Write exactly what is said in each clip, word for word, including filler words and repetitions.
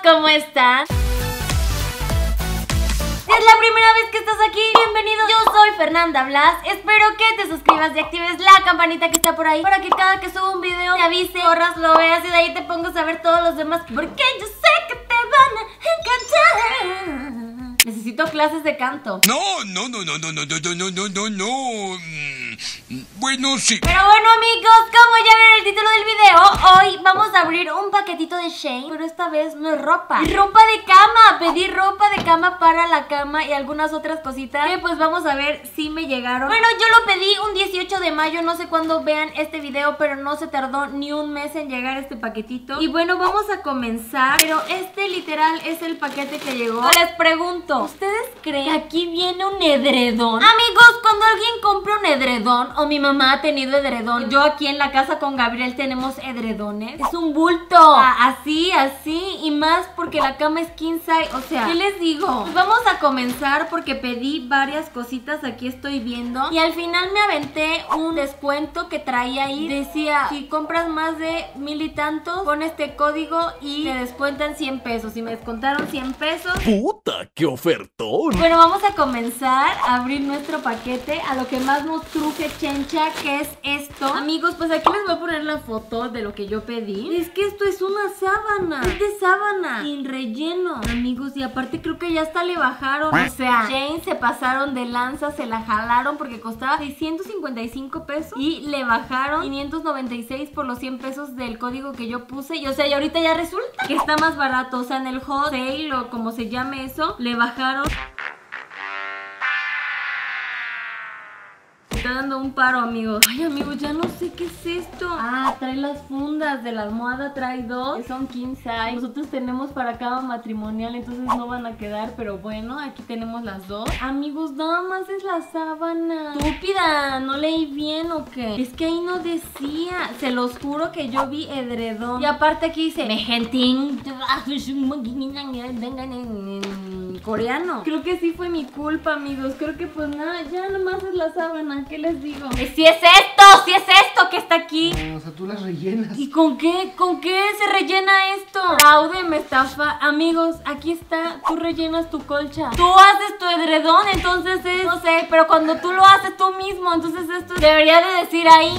¿cómo están? Si es la primera vez que estás aquí, bienvenido. Yo soy Fernanda Blas. Espero que te suscribas y actives la campanita que está por ahí para que cada que suba un video te avise, corras, lo veas y de ahí te pongas a ver todos los demás, porque yo sé que te van a encantar. Necesito clases de canto. No, no, no, no, no, no, no, no, no, no, no. Bueno, sí. Pero bueno, amigos, como ya vieron el título del video, hoy vamos a abrir un paquetito de Shein, pero esta vez no es ropa, es ropa de cama. Pedí ropa de cama para la cama y algunas otras cositas que pues vamos a ver si me llegaron. Bueno, yo lo pedí un dieciocho de mayo, no sé cuándo vean este video, pero no se tardó ni un mes en llegar este paquetito. Y bueno, vamos a comenzar, pero este literal es el paquete que llegó. Les pregunto, ¿ustedes creen que aquí viene un edredón? Amigos, cuando alguien compra un edredón, o mi mamá ha tenido edredón, yo aquí en la casa con Gabriel tenemos edredones, es un bulto, así, así, y más porque la cama es king size. O sea, ¿qué les digo? Pues vamos a comenzar porque pedí varias cositas, aquí estoy viendo, y al final me aventé un descuento que traía ahí, decía, si compras más de mil y tantos, pon este código y te descuentan cien pesos, y me descontaron cien pesos. ¡Puta, qué ofertón! Bueno, vamos a comenzar a abrir nuestro paquete, a lo que más nos truje Chencha, que es esto. Amigos, pues aquí les voy a poner la foto de lo que yo pedí. Es que esto es una sábana, es de sábana, sin relleno, amigos, y aparte creo que ya hasta le bajaron. O sea, Shein se pasaron de lanza, se la jalaron porque costaba seiscientos cincuenta y cinco pesos y le bajaron quinientos noventa y seis por los cien pesos del código que yo puse. Y o sea, y ahorita ya resulta que está más barato. O sea, en el hot sale o como se llame eso, le bajaron. Está dando un paro, amigos. Ay, amigos, ya no sé qué es esto. Ah, trae las fundas de la almohada, trae dos, que son king size. Nosotros tenemos para cama matrimonial, entonces no van a quedar, pero bueno, aquí tenemos las dos. Amigos, nada más es la sábana. Estúpida, ¿no leí bien o qué? Es que ahí no decía. Se los juro que yo vi edredón. Y aparte aquí dice Mejenting coreano. Creo que sí fue mi culpa, amigos. Creo que pues nada, ya nomás es la sábana. ¿Qué les digo? Si es esto, si es esto que está aquí. No, o sea, tú las rellenas. ¿Y con qué? ¿Con qué se rellena esto? Fraude, me estafa. Amigos, aquí está. Tú rellenas tu colcha. Tú haces tu edredón, entonces es, no sé, pero cuando tú lo haces tú mismo, entonces esto debería de decir ahí.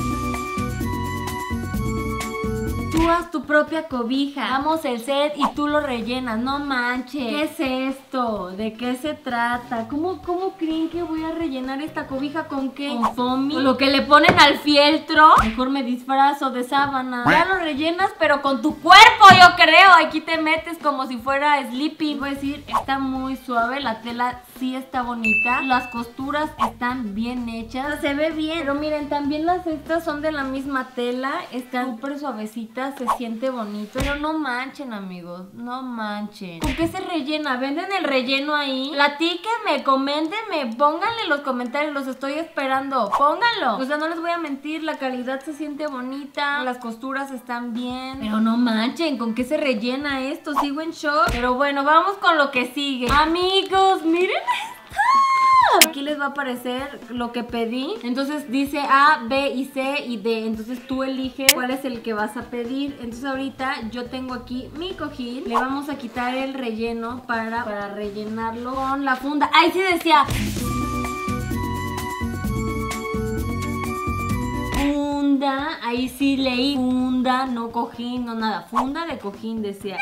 Tú haz tu propia cobija. Damos el set y tú lo rellenas. No manches. ¿Qué es esto? ¿De qué se trata? ¿Cómo, cómo creen que voy a rellenar esta cobija? ¿Con qué? ¿Con foamy? ¿Con lo que le ponen al fieltro? Mejor me disfrazo de sábana. Ya lo rellenas, pero con tu cuerpo, yo creo. Aquí te metes como si fuera sleeping. Voy a decir, está muy suave. La tela sí está bonita. Las costuras están bien hechas. Se ve bien. Pero miren, también las estas son de la misma tela. Están súper suavecitas. Se siente bonito, pero no manchen, amigos, no manchen. ¿Con qué se rellena? ¿Venden el relleno ahí? Platíquenme, coméntenme, pónganle en los comentarios, los estoy esperando, pónganlo. O sea, no les voy a mentir, la calidad se siente bonita, las costuras están bien, pero no manchen, ¿con qué se rellena esto? Sigo en shock, pero bueno, vamos con lo que sigue. Amigos, miren esto. Aquí les va a aparecer lo que pedí. Entonces dice A, B y C y D. Entonces tú eliges cuál es el que vas a pedir. Entonces ahorita yo tengo aquí mi cojín. Le vamos a quitar el relleno para, para rellenarlo con la funda. Ahí sí decía funda. Ahí sí leí funda, no cojín, no nada. Funda de cojín decía.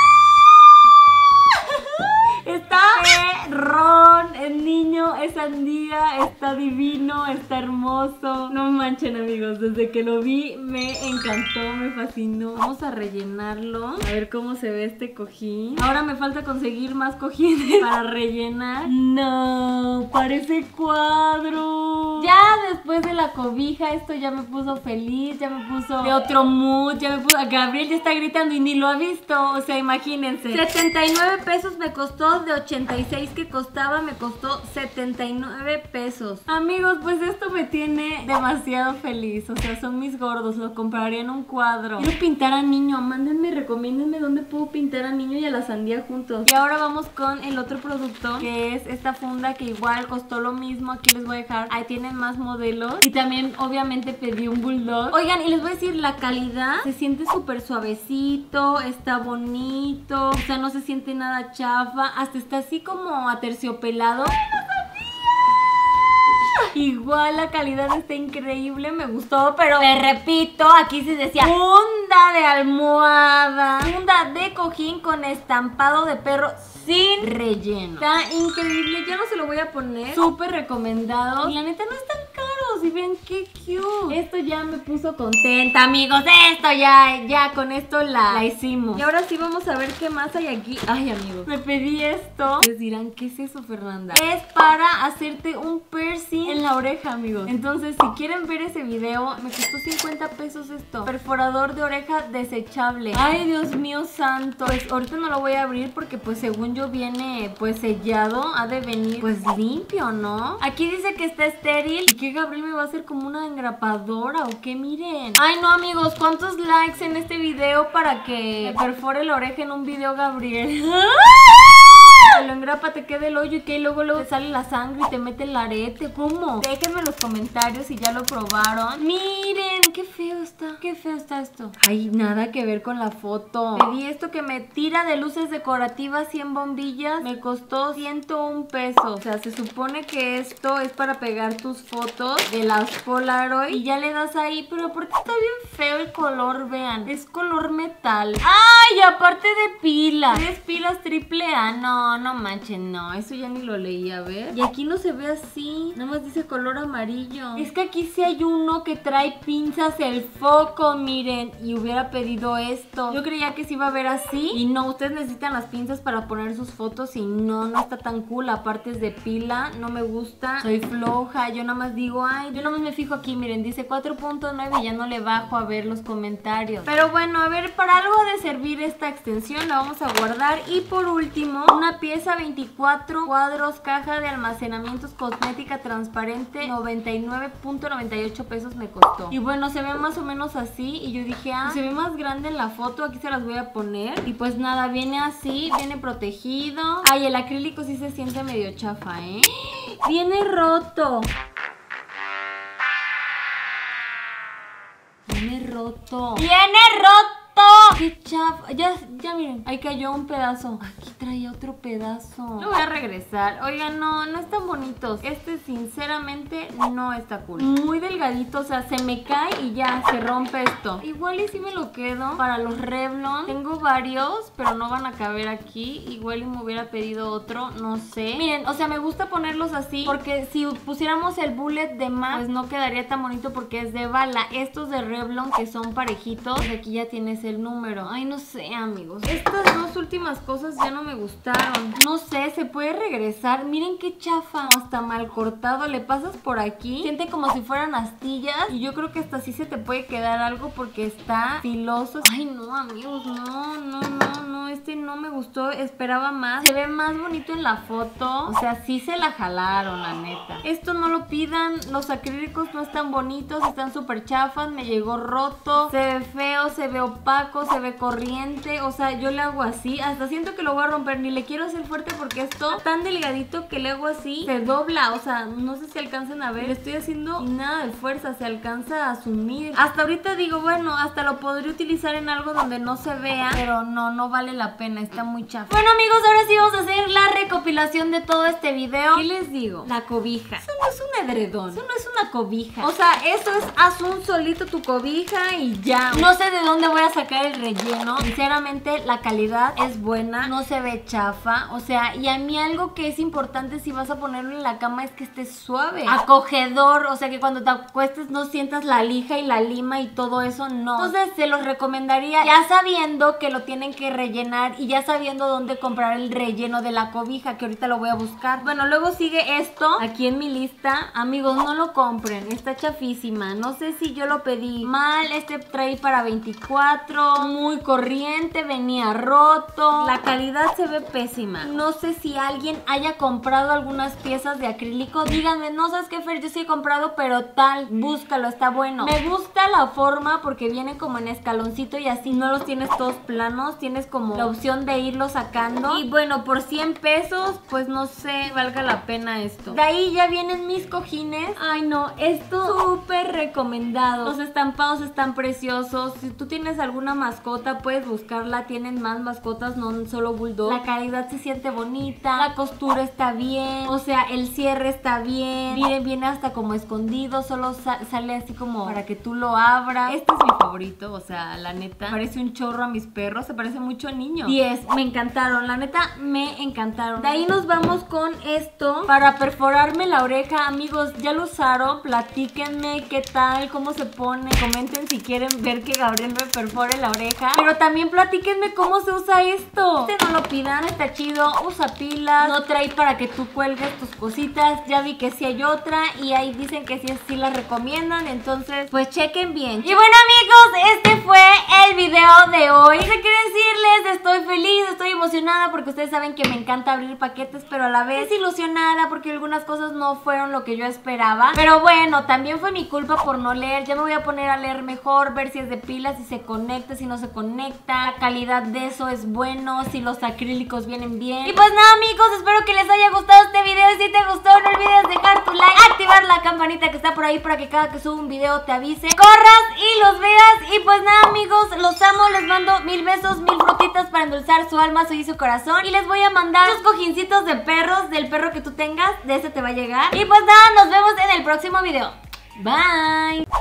Está perrón, el niño es sandía, está divino, está hermoso. No manchen, amigos, desde que lo vi me encantó, me fascinó. Vamos a rellenarlo, a ver cómo se ve este cojín. Ahora me falta conseguir más cojines para rellenar. No, parece cuadro. Ya después de la cobija, esto ya me puso feliz, ya me puso de otro mood, ya me puso... Gabriel ya está gritando y ni lo ha visto, o sea, imagínense. setenta y nueve pesos me costó. dos de ochenta y seis que costaba me costó setenta y nueve pesos. Amigos, pues esto me tiene demasiado feliz. O sea, son mis gordos, lo compraría en un cuadro. Quiero pintar a niño, mándenme, recomiéndenme dónde puedo pintar a niño y a la sandía juntos. Y ahora vamos con el otro producto, que es esta funda que igual costó lo mismo. Aquí les voy a dejar, ahí tienen más modelos. Y también obviamente pedí un bulldog. Oigan, y les voy a decir, la calidad se siente súper suavecito, está bonito, o sea, no se siente nada chafa, hasta está así como aterciopelado. Igual la calidad está increíble, me gustó, pero les repito, aquí se decía funda de almohada, funda de cojín con estampado de perro sin relleno. Está increíble, ya no se lo voy a poner, súper recomendado. Y la neta no es tan caro, y ven qué cute. Esto ya me puso contenta, amigos, esto ya, ya con esto la, la hicimos. Y ahora sí vamos a ver qué más hay aquí. Ay, amigos, me pedí esto. Les dirán, ¿qué es eso, Fernanda? Es para hacerte un piercing en la oreja, amigos. Entonces, si quieren ver ese video, me costó cincuenta pesos esto. Perforador de oreja desechable. Ay, Dios mío santo. Pues ahorita no lo voy a abrir porque pues según yo viene pues sellado. Ha de venir pues limpio, ¿no? Aquí dice que está estéril. ¿Y que Gabriel me va a hacer como una engrapadora o qué? Miren. Ay, no, amigos, ¿cuántos likes en este video para que me perfore la oreja en un video, Gabriel? Te lo engrapa, te queda el hoyo y que luego luego te sale la sangre y te mete el arete. ¿Cómo? Déjenme en los comentarios si ya lo probaron. Miren, qué feo está. Qué feo está esto. Ay, nada que ver con la foto. Pedí esto que me tira de luces decorativas, cien bombillas. Me costó ciento un pesos. O sea, se supone que esto es para pegar tus fotos de las Polaroid y ya le das ahí. Pero aparte está bien feo el color, vean. Es color metal. ¡Ay! Aparte de pilas. ¿Tres pilas triple A? No, no manchen, no. Eso ya ni lo leí, a ver. Y aquí no se ve así. Nada más dice color amarillo. Es que aquí sí hay uno que trae pinzas el foco, miren. Y hubiera pedido esto. Yo creía que se iba a ver así. Y no, ustedes necesitan las pinzas para poner sus fotos. Y no, no está tan cool. Aparte es de pila. No me gusta. Soy floja. Yo nada más digo, ay, yo nada más me fijo aquí, miren. Dice cuatro punto nueve y ya no le bajo a ver los comentarios. Pero bueno, a ver, para algo ha de servir esta extensión. La vamos a guardar. Y por último, una pieza veinticuatro cuadros, caja de almacenamientos cosmética transparente, noventa y nueve punto noventa y ocho pesos me costó. Y bueno, se ve más o menos así. Y yo dije, ah, se ve más grande en la foto. Aquí se las voy a poner. Y pues nada, viene así, viene protegido. Ay, el acrílico sí se siente medio chafa, ¿eh? Viene roto. Viene roto. ¡Viene roto! ¡Qué chafa! Ya, ya miren, ahí cayó un pedazo. Aquí traía otro pedazo. Lo voy a regresar. Oigan, no, no están bonitos. Este sinceramente no está cool. Muy delgadito, o sea, se me cae y ya se rompe esto. Igual y si me lo quedo para los Revlon. Tengo varios, pero no van a caber aquí. Igual y me hubiera pedido otro, no sé. Miren, o sea, me gusta ponerlos así porque si pusiéramos el bullet de más, pues no quedaría tan bonito porque es de bala. Estos de Revlon que son parejitos, pues aquí ya tienes el número. Ay, no sé, amigos. Estas dos últimas cosas ya no me gustaron. No sé, se puede regresar. Miren qué chafa. Hasta mal cortado. Le pasas por aquí. Siente como si fueran astillas. Y yo creo que hasta así se te puede quedar algo porque está filoso. Ay, no, amigos. No, no, no, no. Este no me gustó. Esperaba más. Se ve más bonito en la foto. O sea, sí se la jalaron, la neta. Esto no lo pidan. Los acrílicos no están bonitos. Están súper chafas. Me llegó roto. Se ve feo. Se ve opaco. Se ve corriente. O sea, yo le hago así. Hasta siento que lo voy a romper. Ni le quiero hacer fuerte porque esto es tan delgadito que le hago así. Se dobla. O sea, no sé si alcancen a ver. Le estoy haciendo y nada de fuerza. Se alcanza a asumir. Hasta ahorita digo, bueno, hasta lo podría utilizar en algo donde no se vea. Pero no, no vale la pena. Está muy chafa. Bueno, amigos, ahora sí vamos a hacer la recopilación de todo este video. ¿Qué les digo? La cobija. Eso no es un edredón. Eso no es una cobija. O sea, eso es haz un solito tu cobija y ya. No sé de dónde voy a sacar el relleno. Sinceramente, la calidad es buena. No se ve chafa. O sea, y a mí algo que es importante si vas a ponerlo en la cama es que esté suave, acogedor. O sea, que cuando te acuestes no sientas la lija y la lima y todo eso, no. Entonces, se los recomendaría ya sabiendo que lo tienen que rellenar rellenar y ya sabiendo dónde comprar el relleno de la cobija, que ahorita lo voy a buscar. Bueno, luego sigue esto aquí en mi lista. Amigos, no lo compren, está chafísima. No sé si yo lo pedí mal. Este trae para veinticuatro, muy corriente, venía roto. La calidad se ve pésima. No sé si alguien haya comprado algunas piezas de acrílico. Díganme, no sabes qué, Fer, yo sí he comprado, pero tal, búscalo, está bueno. Me gusta la forma porque viene como en escaloncito y así no los tienes todos planos. Tienes como la opción de irlo sacando. Y bueno, por cien pesos, pues no sé, valga la pena esto. De ahí ya vienen mis cojines. Ay no, esto súper recomendado. Los estampados están preciosos. Si tú tienes alguna mascota, puedes buscarla. Tienen más mascotas, no solo bulldog. La calidad se siente bonita, la costura está bien, o sea, el cierre está bien. Miren, viene hasta como escondido, solo sa sale así como para que tú lo abras. Este es mi favorito, o sea, la neta, parece un chorro a mis perros, se parece mucho a niño. diez, me encantaron, la neta, me encantaron. De ahí nos vamos con esto para perforarme la oreja. Amigos, ¿ya lo usaron? Platíquenme qué tal, cómo se pone. Comenten si quieren ver que Gabriel me perfore la oreja. Pero también platíquenme cómo se usa esto. Este no lo pidan, está chido, usa pilas, no trae para que tú cuelgues tus cositas. Ya vi que sí hay otra y ahí dicen que sí, sí la recomiendan, entonces pues chequen bien. Y bueno, amigos, este fue el video de hoy. No sé qué decirles, estoy feliz, estoy emocionada porque ustedes saben que me encanta abrir paquetes, pero a la vez ilusionada porque algunas cosas no fueron lo que yo esperaba. Pero bueno, también fue mi culpa por no leer. Ya me voy a poner a leer mejor, ver si es de pilas, si se conecta, si no se conecta, la calidad de eso es bueno, si los acrílicos vienen bien. Y pues nada, amigos, espero que les haya gustado este video. Y si te gustó, no olvides dejar tu like, activar la campanita que está por ahí para que cada que suba un video te avise, corras y los veas. Y pues nada, amigos, los amo, les mando mil besos, mil frutitas para endulzar su alma, su y su corazón. Y les voy a mandar sus cojincitos de perros, del perro que tú tengas, de ese te va a llegar. Y pues nada, nos vemos en el próximo video. Bye.